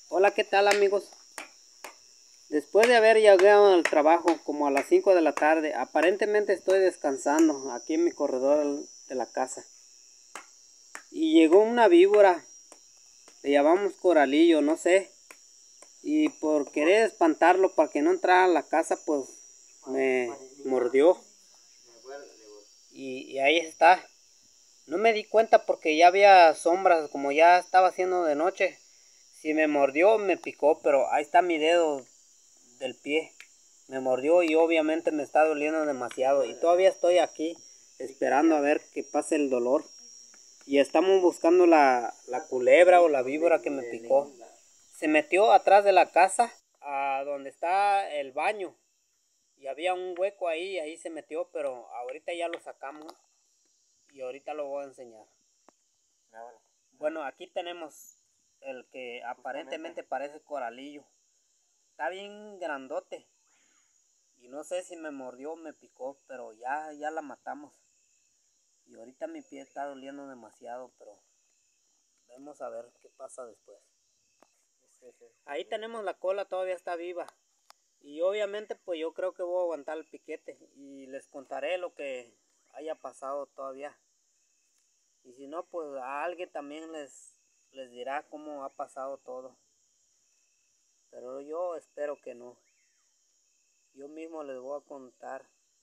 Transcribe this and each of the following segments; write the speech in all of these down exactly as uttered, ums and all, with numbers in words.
Hola, ¿qué tal amigos? Después de haber llegado al trabajo como a las cinco de la tarde, aparentemente estoy descansando aquí en mi corredor de la casa. Y llegó una víbora, le llamamos coralillo, no sé. Y por querer espantarlo para que no entrara a la casa, pues me mordió. Y, y ahí está. No me di cuenta porque ya había sombras, como ya estaba haciendo de noche. Si me mordió, me picó, pero ahí está mi dedo del pie. Me mordió y obviamente me está doliendo demasiado. Y todavía estoy aquí esperando a ver que pase el dolor. Y estamos buscando la, la culebra o la víbora que me picó. Se metió atrás de la casa, a donde está el baño. Y había un hueco ahí, ahí se metió, pero ahorita ya lo sacamos. Y ahorita lo voy a enseñar. Bueno, aquí tenemos el que aparentemente parece coralillo. Está bien grandote. Y no sé si me mordió o me picó, pero ya, ya la matamos. Y ahorita mi pie está doliendo demasiado, pero vamos a ver qué pasa después. Ahí tenemos la cola, todavía está viva. Y obviamente pues yo creo que voy a aguantar el piquete. Y les contaré lo que haya pasado todavía. Y si no, pues a alguien también les, les dirá cómo ha pasado todo. Pero yo espero que no. Yo mismo les voy a contar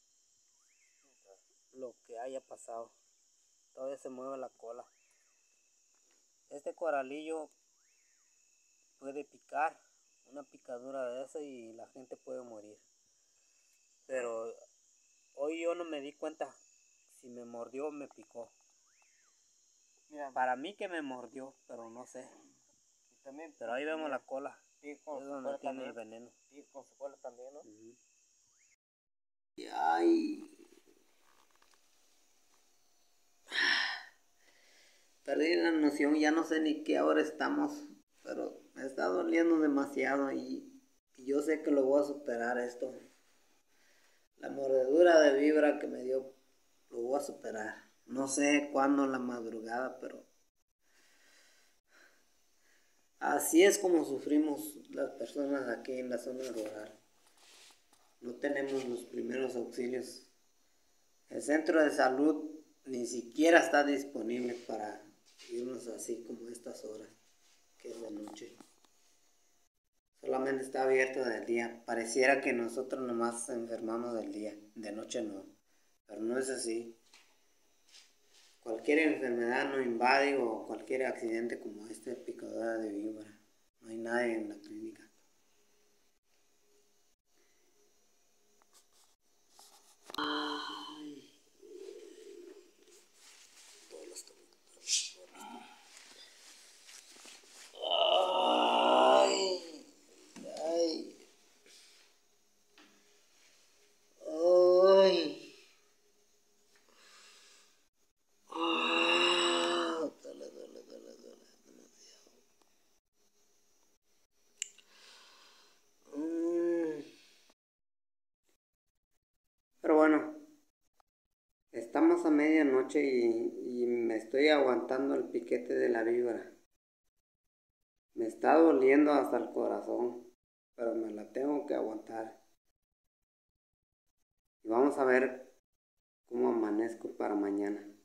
lo que haya pasado. Todavía se mueve la cola. Este coralillo puede picar, una picadura de esa y la gente puede morir. Pero hoy yo no me di cuenta si me mordió o me picó. Mira, para mí que me mordió, pero no sé. Y también, pero ahí vemos la cola. Es donde tiene el veneno. Y con su cola también, ¿no? Uh-huh. Ay. Perdí la noción, ya no sé ni qué hora estamos, pero me está doliendo demasiado y, y yo sé que lo voy a superar esto. La mordedura de víbora que me dio, lo voy a superar. No sé cuándo en la madrugada, pero así es como sufrimos las personas aquí en la zona rural. No tenemos los primeros auxilios. El centro de salud ni siquiera está disponible para irnos así como estas horas, que es de noche. Solamente está abierto del día. Pareciera que nosotros nomás enfermamos del día, de noche no. Pero no es así. Cualquier enfermedad nos invade o cualquier accidente como este, picadura de víbora. No hay nadie en la clínica. Ay. Todos los Ay. Ay. Ay. Ah, duele, duele, duele, duele demasiado. Mm. Pero bueno, estamos a medianoche y, y me estoy aguantando el piquete de la víbora. Me está doliendo hasta el corazón, pero me la tengo que aguantar. Y vamos a ver cómo amanezco para mañana.